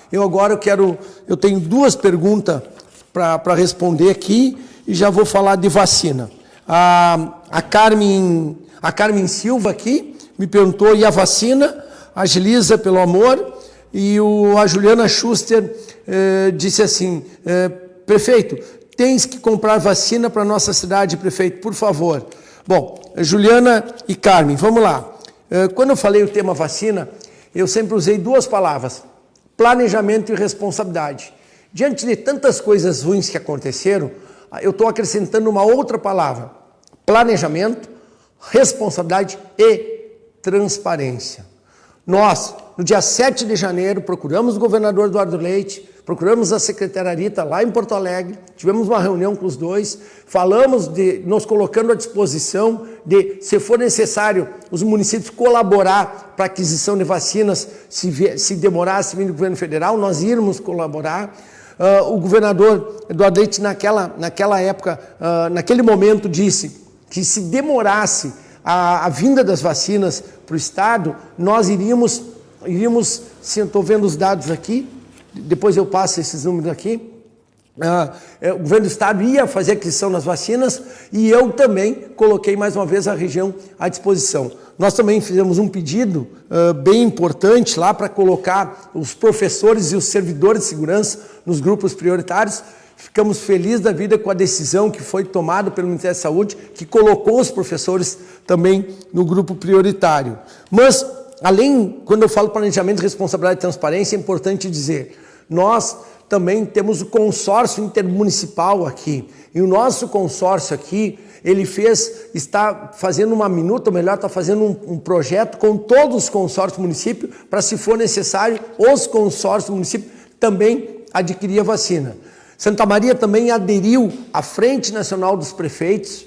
Eu tenho duas perguntas para responder aqui e já vou falar de vacina. A Carmen Silva aqui me perguntou, e a vacina? Agiliza, pelo amor. E a Juliana Schuster disse assim, prefeito, tens que comprar vacina para a nossa cidade, prefeito, por favor. Bom, Juliana e Carmen, vamos lá. Quando eu falei o tema vacina, eu sempre usei duas palavras, planejamento e responsabilidade. Diante de tantas coisas ruins que aconteceram, eu estou acrescentando uma outra palavra, planejamento, responsabilidade e transparência. Nós, no dia 7 de janeiro, procuramos o governador Eduardo Leite, procuramos a secretária Rita lá em Porto Alegre, tivemos uma reunião com os dois, falamos nos colocando à disposição de, se for necessário, os municípios colaborar para a aquisição de vacinas, se demorasse vir do governo federal, nós irmos colaborar. O governador Eduardo Leite, naquela época, naquele momento, disse que se demorasse a vinda das vacinas para o Estado, nós iríamos, se eu estou vendo os dados aqui, depois eu passo esses números aqui, o governo do Estado ia fazer a aquisição das vacinas e eu também coloquei mais uma vez a região à disposição. Nós também fizemos um pedido bem importante lá para colocar os professores e os servidores de segurança nos grupos prioritários. Ficamos felizes da vida com a decisão que foi tomada pelo Ministério da Saúde, que colocou os professores também no grupo prioritário. Mas, além, quando eu falo planejamento, responsabilidade e transparência, é importante dizer, nós também temos o consórcio intermunicipal aqui. E o nosso consórcio aqui, ele está fazendo uma minuta, ou melhor, está fazendo um projeto com todos os consórcios do município, para, se for necessário, os consórcios do município também adquirir a vacina. Santa Maria também aderiu à Frente Nacional dos Prefeitos,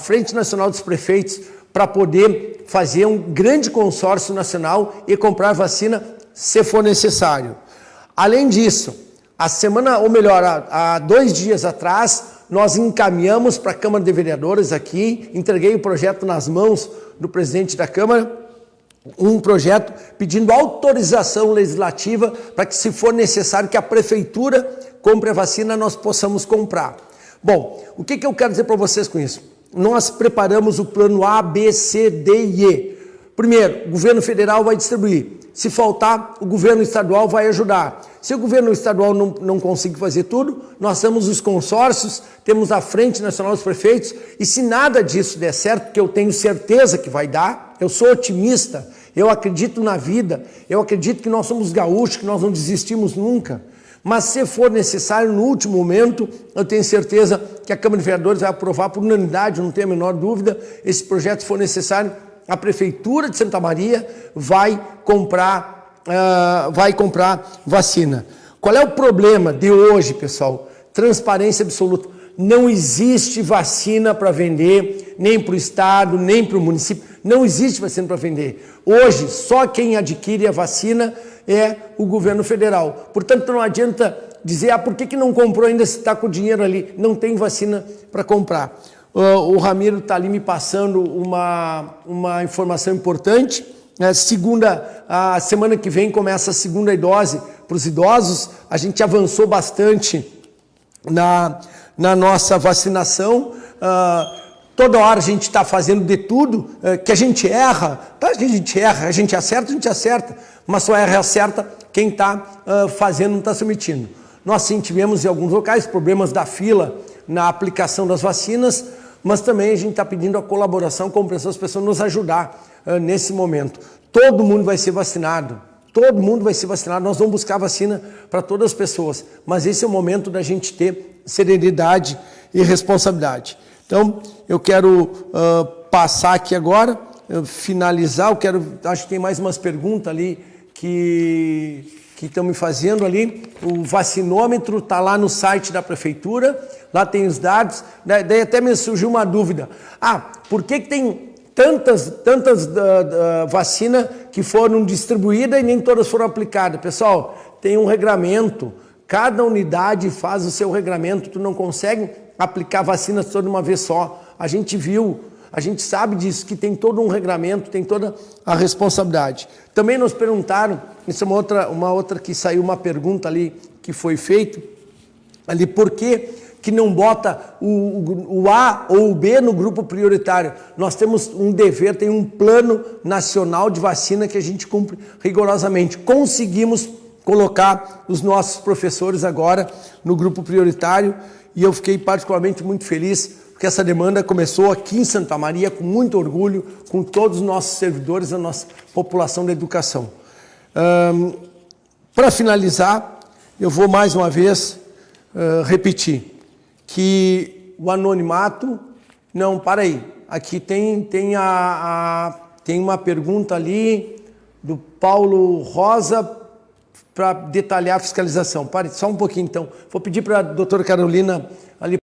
para poder fazer um grande consórcio nacional e comprar vacina se for necessário. Além disso, há 2 dias atrás, nós encaminhamos para a Câmara de Vereadores aqui, entreguei o projeto nas mãos do presidente da Câmara, um projeto pedindo autorização legislativa para que, se for necessário, que a Prefeitura compre a vacina, nós possamos comprar. Bom, o que eu quero dizer para vocês com isso? Nós preparamos o plano A, B, C, D e E. Primeiro, o governo federal vai distribuir. Se faltar, o governo estadual vai ajudar. Se o governo estadual não conseguir fazer tudo, nós temos os consórcios, temos a Frente Nacional dos Prefeitos, e se nada disso der certo, que eu tenho certeza que vai dar, eu sou otimista, eu acredito na vida, eu acredito que nós somos gaúchos, que nós não desistimos nunca. Mas, se for necessário, no último momento, eu tenho certeza que a Câmara de Vereadores vai aprovar por unanimidade, não tenho a menor dúvida, esse projeto, se for necessário, a Prefeitura de Santa Maria vai comprar vacina. Qual é o problema de hoje, pessoal? Transparência absoluta. Não existe vacina para vender, nem para o Estado, nem para o município. Não existe vacina para vender. Hoje, só quem adquire a vacina é o governo federal. Portanto, não adianta dizer, por que não comprou ainda se está com o dinheiro ali? Não tem vacina para comprar. O Ramiro está ali me passando uma informação importante. A semana que vem começa a segunda dose para os idosos. A gente avançou bastante na nossa vacinação. Toda hora a gente está fazendo de tudo, que a gente erra. Claro que a gente erra, a gente acerta, mas só erra e acerta quem está fazendo, não está se omitindo. Nós sim tivemos em alguns locais problemas da fila na aplicação das vacinas, mas também a gente está pedindo a colaboração, compreensão das pessoas, nos ajudar nesse momento. Todo mundo vai ser vacinado, nós vamos buscar vacina para todas as pessoas, mas esse é o momento da gente ter serenidade e responsabilidade. Então, eu quero passar aqui agora, finalizar, acho que tem mais umas perguntas ali que estão me fazendo ali. O vacinômetro está lá no site da Prefeitura, lá tem os dados. Daí até me surgiu uma dúvida. Por que tem tantas vacinas que foram distribuídas e nem todas foram aplicadas? Pessoal, tem um regramento, cada unidade faz o seu regramento, tu não consegue aplicar vacinas toda uma vez só. A gente viu a gente sabe disso, que tem todo um regramento, tem toda a responsabilidade. Também nos perguntaram, isso é uma outra que saiu uma pergunta ali que foi feita, ali, por que não bota o A ou o B no grupo prioritário? Nós temos um dever, tem um plano nacional de vacina que a gente cumpre rigorosamente. Conseguimos colocar os nossos professores agora no grupo prioritário e eu fiquei particularmente muito feliz porque essa demanda começou aqui em Santa Maria com muito orgulho, com todos os nossos servidores, a nossa população da educação. Para finalizar, eu vou mais uma vez repetir que o anonimato... Não, para aí. Aqui tem uma pergunta ali do Paulo Rosa para detalhar a fiscalização. Pare só um pouquinho, então. Vou pedir para a doutora Carolina ali